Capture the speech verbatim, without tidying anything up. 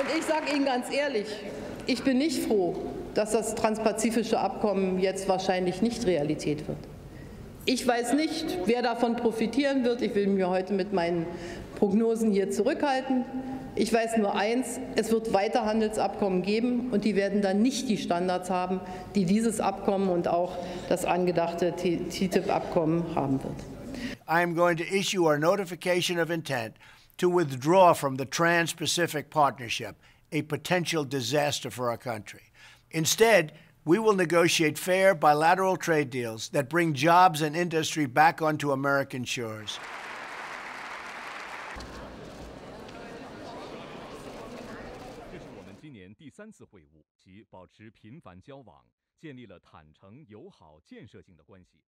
Und ich sage Ihnen ganz ehrlich, ich bin nicht froh, dass das transpazifische Abkommen jetzt wahrscheinlich nicht Realität wird. Ich weiß nicht, wer davon profitieren wird. Ich will mich heute mit meinen Prognosen hier zurückhalten. Ich weiß nur eins, es wird weiter Handelsabkommen geben, und die werden dann nicht die Standards haben, die dieses Abkommen und auch das angedachte T T I P-Abkommen haben wird. I am going to issue our notification of intent to withdraw from the Trans-Pacific Partnership, a potential disaster for our country. Instead, we will negotiate fair bilateral trade deals that bring jobs and industry back onto American shores. 这是我们今年第三次会晤，其保持频繁交往，建立了坦诚、友好、建设性的关系。